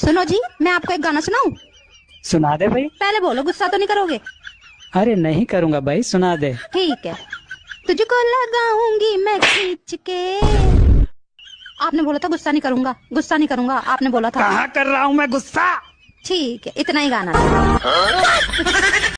सुनो जी, मैं आपको एक गाना सुनाऊं? सुना दे भाई। पहले बोलो, गुस्सा तो नहीं करोगे? अरे नहीं करूंगा भाई, सुना दे। ठीक है। तुझको लगाऊंगी मैं खींच के। आपने बोला था गुस्सा नहीं करूंगा, गुस्सा नहीं करूंगा, आपने बोला था। कहाँ कर रहा हूँ मैं गुस्सा। ठीक है, इतना ही गाना था।